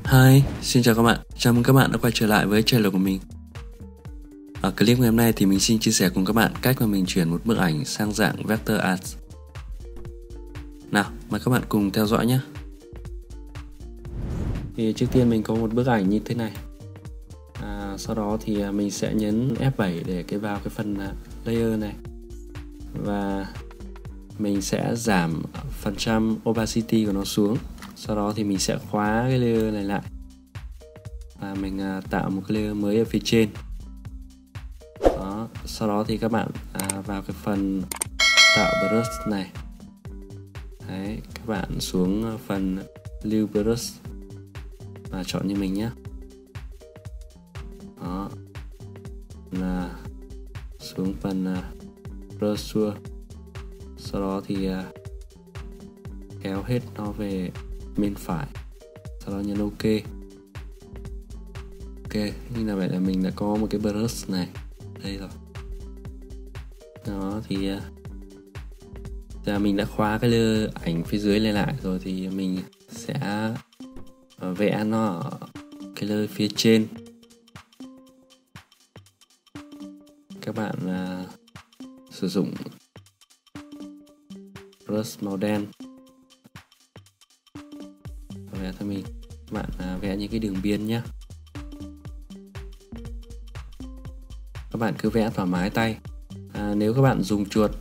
Hi, xin chào các bạn. Chào mừng các bạn đã quay trở lại với channel của mình. Ở clip ngày hôm nay thì mình xin chia sẻ cùng các bạn cách mà mình chuyển một bức ảnh sang dạng vector art. Nào, mời các bạn cùng theo dõi nhé. Thì trước tiên mình có một bức ảnh như thế này. Sau đó thì mình sẽ nhấn F7 để vào cái phần layer này. Và mình sẽ giảm phần trăm opacity của nó xuống. Sau đó thì mình sẽ khóa cái layer này lại. Và mình tạo một cái layer mới ở phía trên. Đó, sau đó thì các bạn vào cái phần tạo brush này. Đấy, các bạn xuống phần lưu brush và chọn như mình nhé. Đó, là xuống phần brochure. Sau đó thì kéo hết nó về bên phải. Sau đó nhấn OK. Ok, như là vậy là mình đã có một cái brush này đây rồi. Đó thì mình đã khóa cái layer ảnh phía dưới lên lại rồi, thì mình sẽ vẽ nó ở cái layer phía trên. Các bạn sử dụng brush màu đen vẽ cho mình. Các bạn vẽ những cái đường biên nhé. Các bạn cứ vẽ thoải mái tay. Nếu các bạn dùng chuột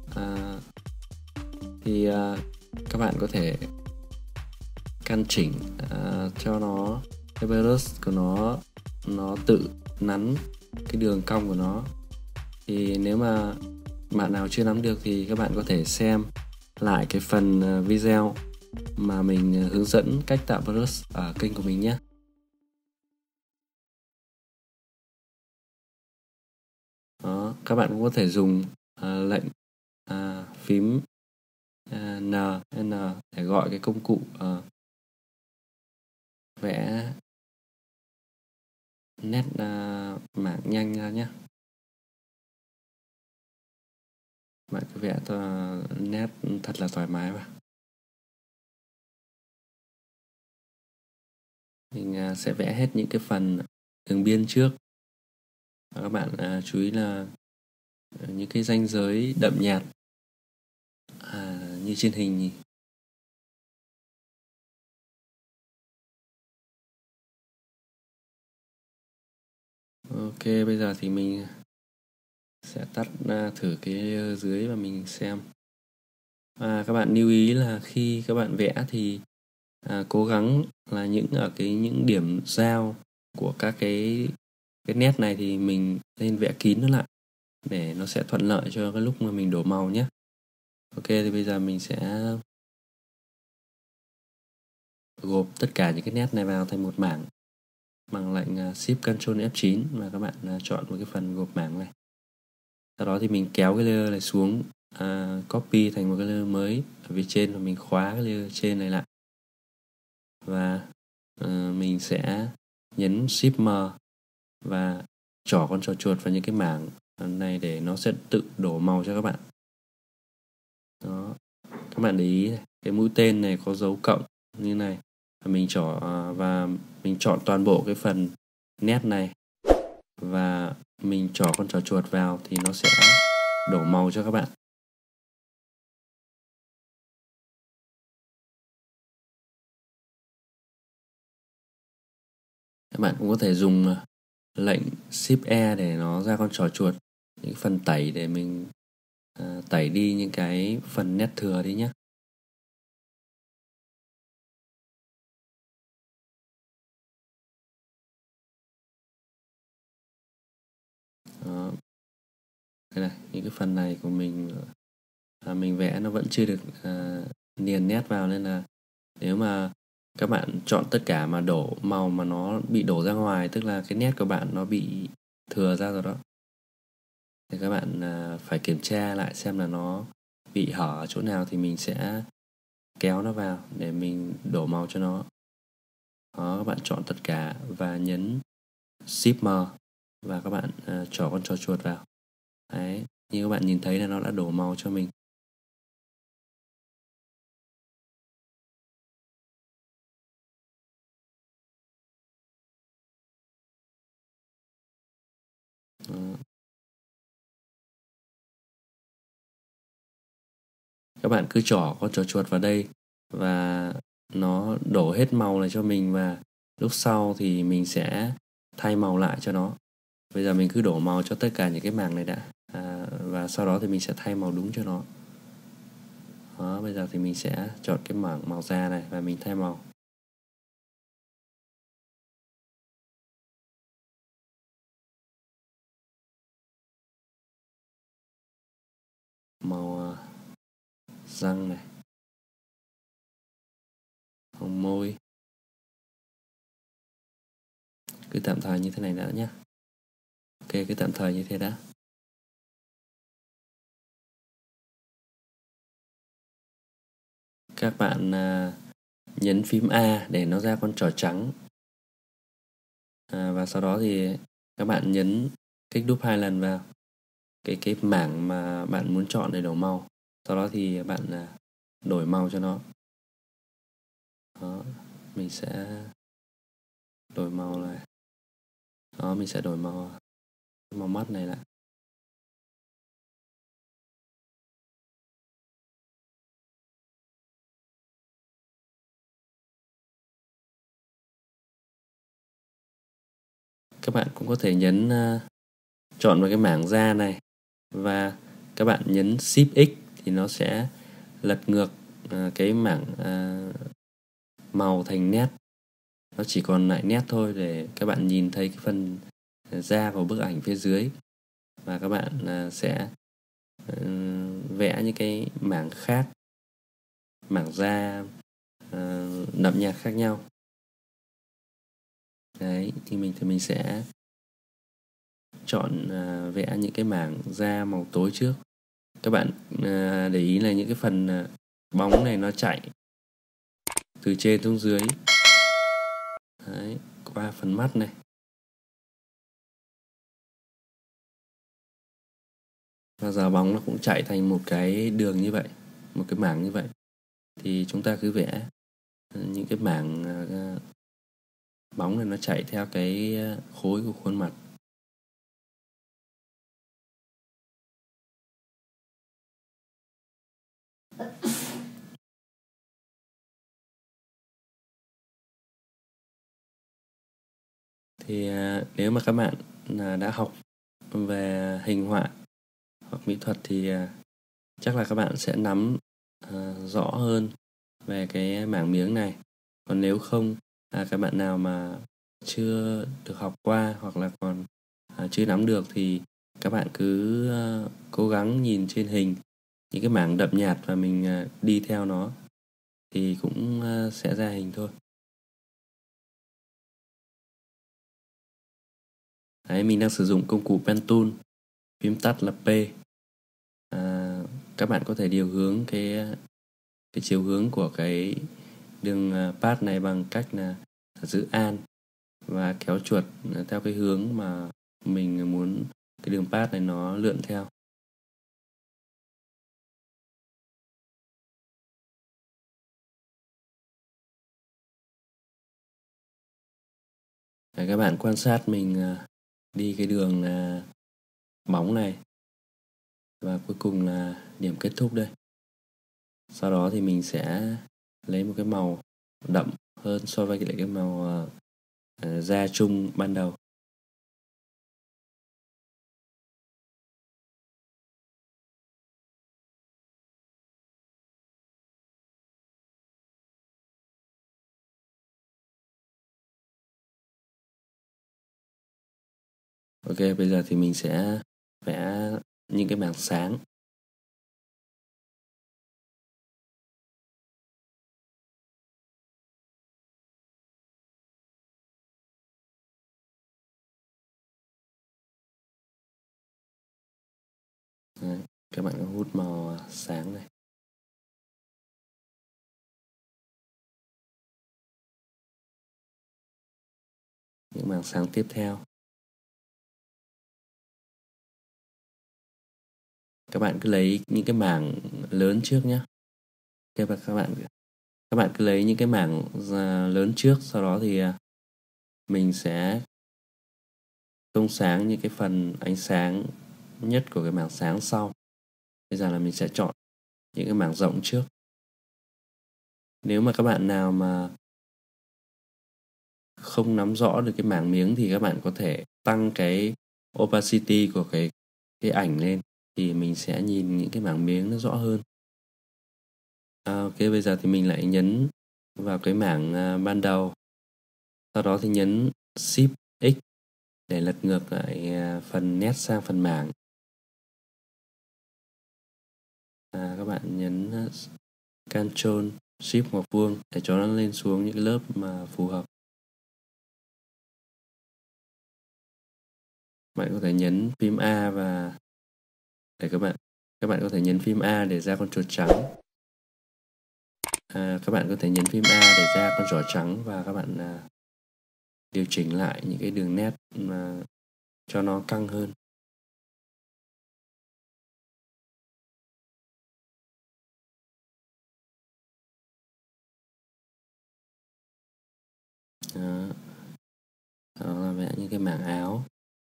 thì các bạn có thể căn chỉnh cho nó, cái brush của nó tự nắn cái đường cong của nó. Thì nếu mà bạn nào chưa nắm được thì các bạn có thể xem lại cái phần video mà mình hướng dẫn cách tạo brush ở kênh của mình nhé. Đó, các bạn cũng có thể dùng lệnh phím N để gọi cái công cụ vẽ nét mảng nhanh ra nhé. Bạn cứ vẽ nét thật là thoải mái vào. Mình sẽ vẽ hết những cái phần đường biên trước. Và các bạn chú ý là những cái ranh giới đậm nhạt như trên hình nhỉ. Ok, bây giờ thì mình sẽ tắt thử cái layer dưới và mình xem. Các bạn lưu ý là khi các bạn vẽ thì cố gắng là những điểm giao của các cái nét này thì mình nên vẽ kín nó lại để nó sẽ thuận lợi cho cái lúc mà mình đổ màu nhé. Ok, thì bây giờ mình sẽ gộp tất cả những cái nét này vào thành một mảng bằng lệnh Shift Ctrl F9 và các bạn chọn một cái phần gộp mảng này. Sau đó thì mình kéo cái layer này xuống, copy thành một cái layer mới ở phía trên và mình khóa cái layer trên này lại. Và mình sẽ nhấn Shift M và trỏ con trò chuột vào những cái mảng này để nó sẽ tự đổ màu cho các bạn. Đó, các bạn để ý cái mũi tên này có dấu cộng như này. Mình chọn toàn bộ cái phần nét này và mình trỏ con trò chuột vào thì nó sẽ đổ màu cho các bạn. Các bạn cũng có thể dùng lệnh Shift E để nó ra con trò chuột, những phần tẩy để mình tẩy đi những cái phần nét thừa đi nhé. Đó. Đây này, những cái phần này của mình vẽ nó vẫn chưa được niền nét vào, nên là nếu mà các bạn chọn tất cả mà đổ màu mà nó bị đổ ra ngoài, tức là cái nét của bạn nó bị thừa ra rồi đó, thì các bạn phải kiểm tra lại xem là nó bị hở ở chỗ nào thì mình sẽ kéo nó vào để mình đổ màu cho nó. Đó, các bạn chọn tất cả và nhấn Shift M và các bạn trỏ con trò chuột vào. Đấy, như các bạn nhìn thấy là nó đã đổ màu cho mình. Các bạn cứ trỏ con trỏ chuột vào đây và nó đổ hết màu này cho mình, và lúc sau thì mình sẽ thay màu lại cho nó. Bây giờ mình cứ đổ màu cho tất cả những cái mảng này đã, và sau đó thì mình sẽ thay màu đúng cho nó. Đó, bây giờ thì mình sẽ chọn cái mảng màu da này và mình thay màu. Màu răng này, màu môi. Cứ tạm thời như thế này đã nhé. Ok, cứ tạm thời như thế đã. Các bạn nhấn phím A để nó ra con trỏ trắng. Và sau đó thì các bạn nhấn kích đúp 2 lần vào cái mảng mà bạn muốn chọn để đổ màu. Sau đó thì bạn đổi màu cho nó. Đó, mình sẽ đổi màu này. Đó, mình sẽ đổi màu mắt này lại. Các bạn cũng có thể nhấn chọn vào cái mảng da này và các bạn nhấn Shift X thì nó sẽ lật ngược cái mảng màu thành nét. Nó chỉ còn lại nét thôi để các bạn nhìn thấy cái phần da của bức ảnh phía dưới, và các bạn sẽ vẽ những cái mảng khác, mảng da đậm nhạt khác nhau. Đấy, thì mình sẽ chọn vẽ những cái mảng da màu tối trước. Các bạn để ý là những cái phần bóng này nó chạy từ trên xuống dưới. Đấy, qua phần mắt này. Và giờ bóng nó cũng chạy thành một cái đường như vậy, một cái mảng như vậy. Thì chúng ta cứ vẽ những cái mảng bóng này nó chạy theo cái khối của khuôn mặt. Thì nếu mà các bạn đã học về hình họa hoặc mỹ thuật thì chắc là các bạn sẽ nắm rõ hơn về cái mảng miếng này. Còn nếu không, các bạn nào mà chưa được học qua hoặc là còn chưa nắm được thì các bạn cứ cố gắng nhìn trên hình những cái mảng đậm nhạt và mình đi theo nó thì cũng sẽ ra hình thôi. Đấy, mình đang sử dụng công cụ Pen Tool, phím tắt là P. Các bạn có thể điều hướng cái chiều hướng của cái đường path này bằng cách là giữ Alt và kéo chuột theo cái hướng mà mình muốn cái đường path này nó lượn theo. Đấy, các bạn quan sát mình đi cái đường bóng này và cuối cùng là điểm kết thúc đây. Sau đó thì mình sẽ lấy một cái màu đậm hơn so với lại cái màu da chung ban đầu. Ok, bây giờ thì mình sẽ vẽ những cái mảng sáng. Đấy, các bạn có hút màu sáng này. Những mảng sáng tiếp theo. Các bạn cứ lấy những cái mảng lớn trước nhé. Các bạn cứ lấy những cái mảng lớn trước, sau đó thì mình sẽ tông sáng những cái phần ánh sáng nhất của cái mảng sáng sau. Bây giờ là mình sẽ chọn những cái mảng rộng trước. Nếu mà các bạn nào mà không nắm rõ được cái mảng miếng thì các bạn có thể tăng cái opacity của cái ảnh lên, thì mình sẽ nhìn những cái mảng miếng nó rõ hơn. Ok, bây giờ thì mình lại nhấn vào cái mảng ban đầu, sau đó thì nhấn Shift X để lật ngược lại phần nét sang phần mảng. Các bạn nhấn Ctrl Shift ngoặc vuông để cho nó lên xuống những cái lớp mà phù hợp. Bạn có thể nhấn phím A và để các bạn có thể nhấn phím A để ra con chuột trắng. Các bạn có thể nhấn phím A để ra con giỏ trắng và các bạn điều chỉnh lại những cái đường nét mà cho nó căng hơn. Đó là vẽ những cái mảng áo.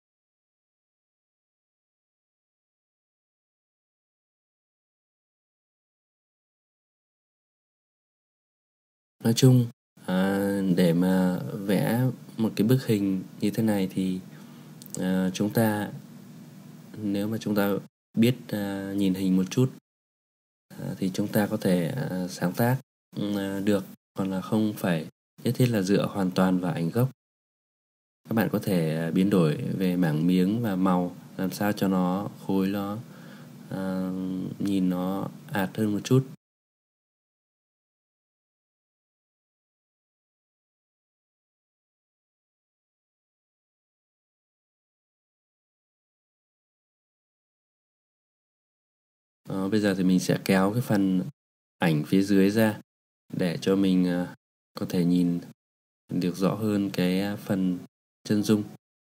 Nói chung để mà vẽ một cái bức hình như thế này thì chúng ta, nếu mà chúng ta biết nhìn hình một chút thì chúng ta có thể sáng tác được, còn là không phải nhất thiết là dựa hoàn toàn vào ảnh gốc. Các bạn có thể biến đổi về mảng miếng và màu làm sao cho nó khối nó nhìn nó ạt hơn một chút. Bây giờ thì mình sẽ kéo cái phần ảnh phía dưới ra để cho mình có thể nhìn được rõ hơn cái phần chân dung.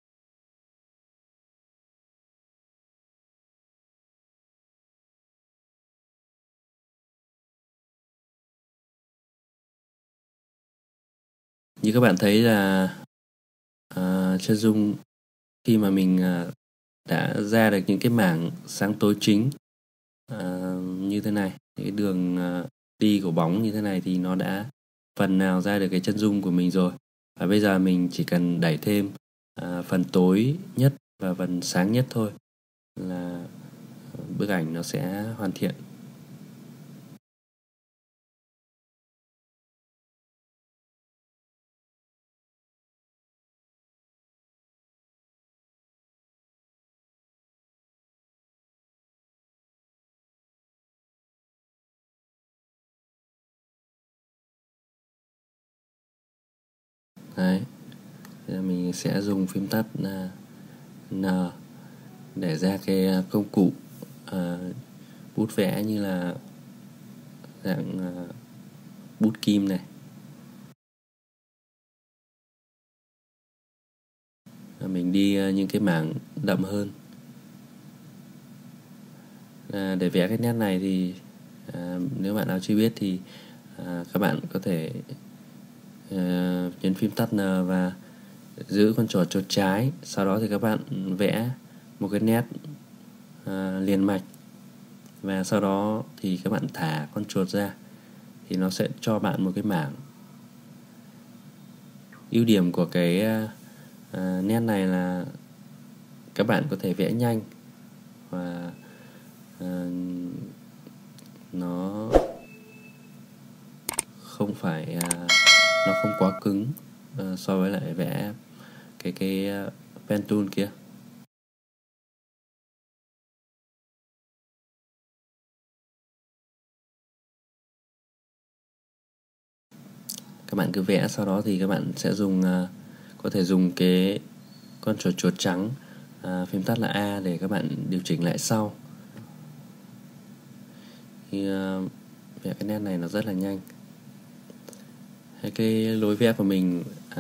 Như các bạn thấy là chân dung khi mà mình đã ra được những cái mảng sáng tối chính như thế này, những cái đường đi của bóng như thế này thì nó đã phần nào ra được cái chân dung của mình rồi. Và bây giờ mình chỉ cần đẩy thêm phần tối nhất và phần sáng nhất thôi là bức ảnh nó sẽ hoàn thiện. Đấy, mình sẽ dùng phím tắt N để ra cái công cụ bút vẽ như là dạng bút kim này. Mình đi những cái mảng đậm hơn. Để vẽ cái nét này thì nếu bạn nào chưa biết thì các bạn có thể nhấn phím tắt N và giữ con trỏ chuột trái, sau đó thì các bạn vẽ một cái nét liền mạch, và sau đó thì các bạn thả con chuột ra thì nó sẽ cho bạn một cái mảng. Ưu điểm của cái nét này là các bạn có thể vẽ nhanh và nó không phải nó không quá cứng so với lại vẽ cái pen tool kia. Các bạn cứ vẽ, sau đó thì các bạn sẽ dùng có thể dùng cái con chuột trắng phím tắt là A để các bạn điều chỉnh lại sau. Thì vẽ cái nét này nó rất là nhanh. Cái lối vẽ của mình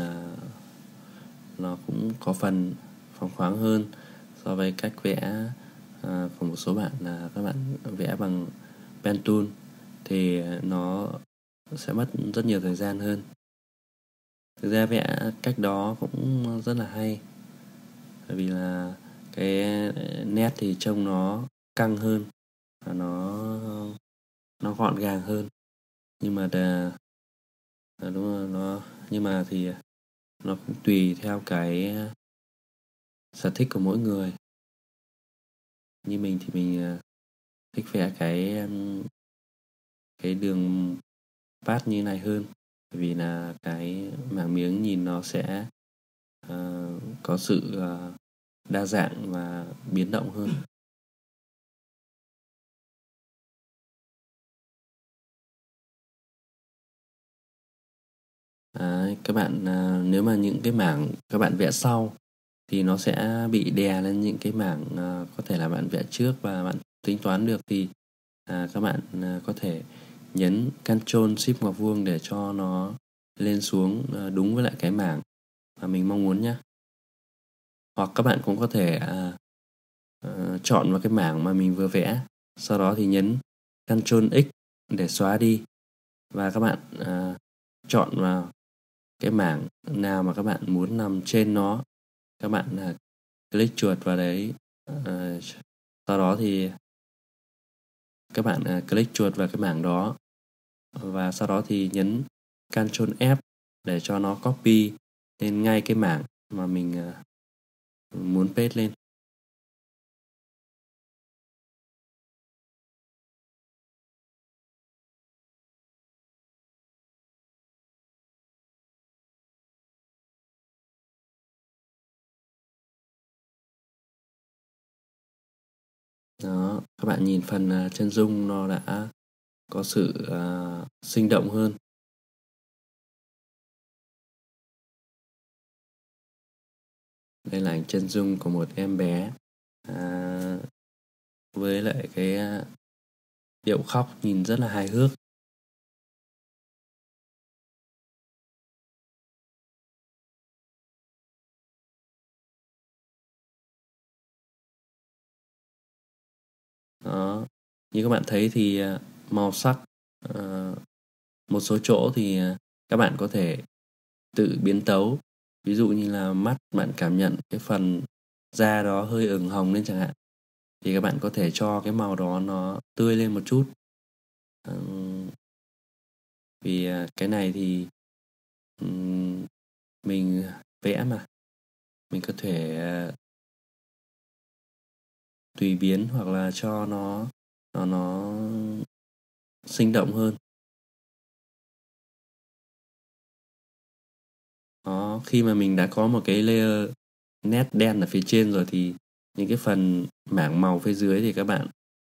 nó cũng có phần phóng khoáng hơn so với cách vẽ của một số bạn là các bạn vẽ bằng pen tool thì nó sẽ mất rất nhiều thời gian hơn. Thực ra vẽ cách đó cũng rất là hay, bởi vì là cái nét thì trông nó căng hơn và nó nó gọn gàng hơn. Nhưng mà đúng rồi, nhưng mà thì nó cũng tùy theo cái sở thích của mỗi người. Như mình thì mình thích vẽ cái đường path như này hơn, bởi vì là cái mảng miếng nhìn nó sẽ có sự đa dạng và biến động hơn. Các bạn nếu mà những cái mảng các bạn vẽ sau thì nó sẽ bị đè lên những cái mảng có thể là bạn vẽ trước và bạn tính toán được, thì các bạn có thể nhấn Ctrl Shift ngoặc vuông để cho nó lên xuống đúng với lại cái mảng mà mình mong muốn nhé. Hoặc các bạn cũng có thể chọn vào cái mảng mà mình vừa vẽ, sau đó thì nhấn Ctrl X để xóa đi, và các bạn chọn vào cái mảng nào mà các bạn muốn nằm trên nó. Các bạn click chuột vào đấy, sau đó thì các bạn click chuột vào cái mảng đó, và sau đó thì nhấn Ctrl F để cho nó copy lên ngay cái mảng mà mình muốn paste lên. Đó, các bạn nhìn phần chân dung nó đã có sự sinh động hơn. Đây là ảnh chân dung của một em bé với lại cái điệu khóc nhìn rất là hài hước. Đó, như các bạn thấy thì màu sắc một số chỗ thì các bạn có thể tự biến tấu. Ví dụ như là mắt bạn cảm nhận cái phần da đó hơi ửng hồng lên chẳng hạn, thì các bạn có thể cho cái màu đó nó tươi lên một chút. Vì cái này thì mình vẽ mà, mình có thể tùy biến hoặc là cho nó sinh động hơn. Đó, khi mà mình đã có một cái layer nét đen ở phía trên rồi thì những cái phần mảng màu phía dưới thì các bạn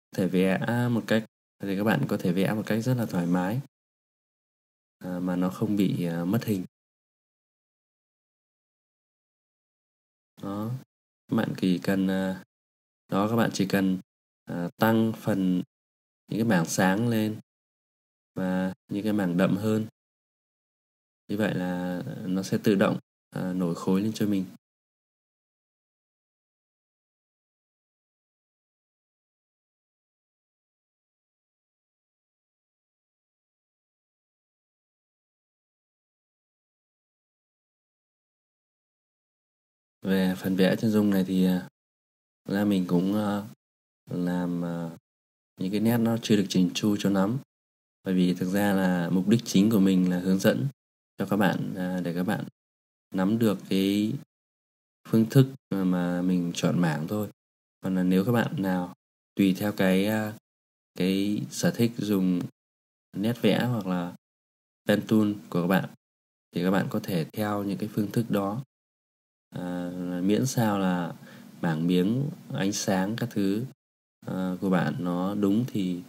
có thể vẽ một cách rất là thoải mái mà nó không bị mất hình. Đó, các bạn chỉ cần tăng phần những cái mảng sáng lên và những cái mảng đậm hơn. Như vậy là nó sẽ tự động nổi khối lên cho mình. Về phần vẽ chân dung này thì là mình cũng làm những cái nét nó chưa được chỉnh chu cho lắm, bởi vì thực ra là mục đích chính của mình là hướng dẫn cho các bạn để các bạn nắm được cái phương thức mà mình chọn mảng thôi. Còn là nếu các bạn nào tùy theo cái sở thích dùng nét vẽ hoặc là pen tool của các bạn thì các bạn có thể theo những cái phương thức đó, miễn sao là mảng miếng ánh sáng các thứ của bạn nó đúng thì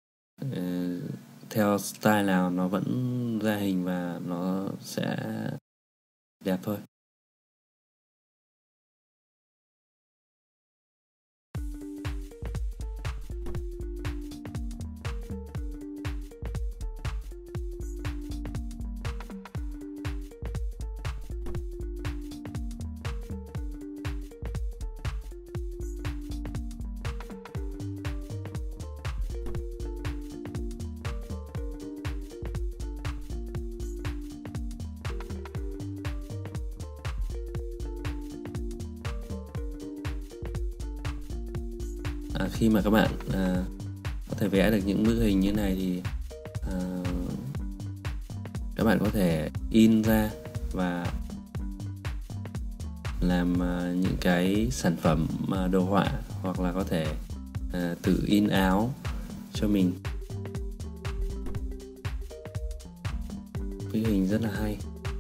theo style nào nó vẫn ra hình và nó sẽ đẹp thôi. Khi mà các bạn có thể vẽ được những bức hình như này thì các bạn có thể in ra và làm những cái sản phẩm đồ họa, hoặc là có thể tự in áo cho mình. Bức hình rất là hay.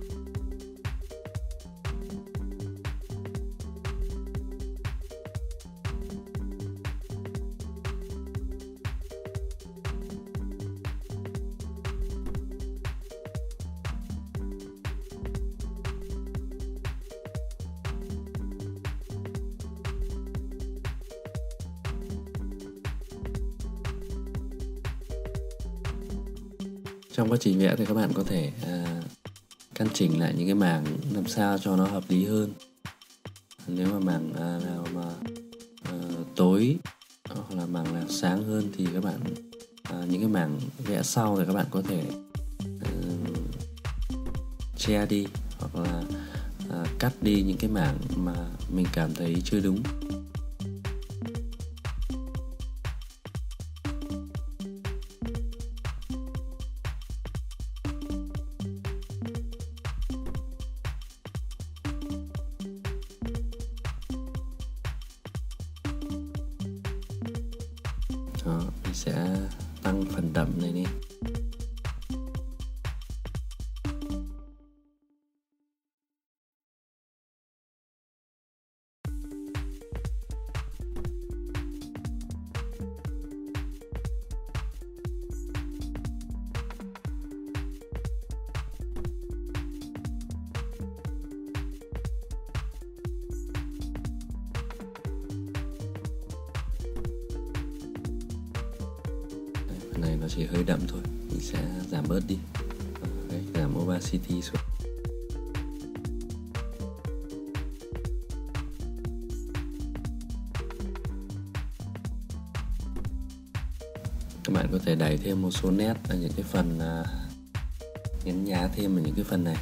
Trong quá trình vẽ thì các bạn có thể căn chỉnh lại những cái mảng làm sao cho nó hợp lý hơn. Nếu mà mảng nào mà tối hoặc là mảng nào sáng hơn thì các bạn những cái mảng vẽ sau thì các bạn có thể che đi, hoặc là cắt đi những cái mảng mà mình cảm thấy chưa đúng. Đó, mình sẽ tăng phần đậm này đi. Phần này nó chỉ hơi đậm thôi, mình sẽ giảm bớt đi. Đấy, giảm opacity xuống. Các bạn có thể đẩy thêm một số nét ở những cái phần nhấn nhá thêm ở những cái phần này.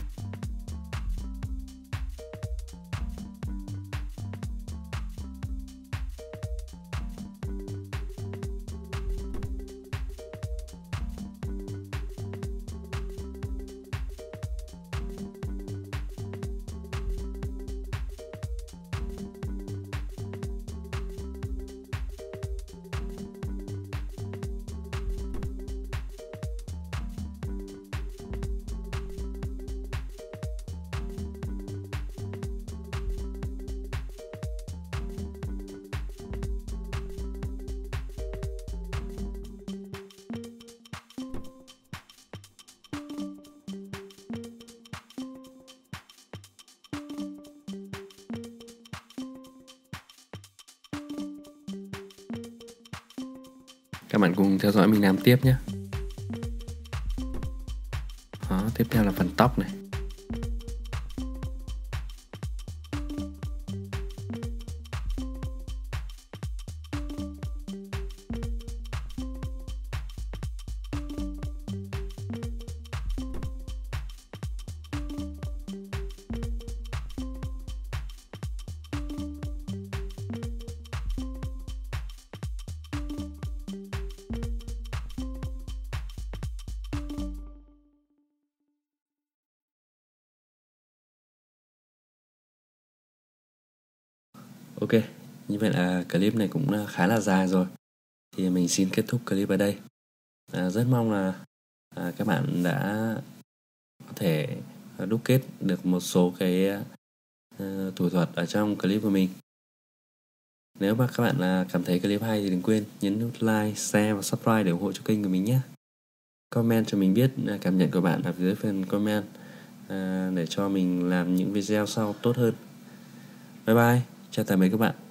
Các bạn cùng theo dõi mình làm tiếp nhé. Đó, tiếp theo là phần tóc này. Ok, như vậy là clip này cũng khá là dài rồi. Thì mình xin kết thúc clip ở đây. Rất mong là các bạn đã có thể đúc kết được một số cái thủ thuật ở trong clip của mình. Nếu mà các bạn cảm thấy clip hay thì đừng quên nhấn nút like, share và subscribe để ủng hộ cho kênh của mình nhé. Comment cho mình biết cảm nhận của bạn ở dưới phần comment để cho mình làm những video sau tốt hơn. Bye bye, chào tạm biệt các bạn.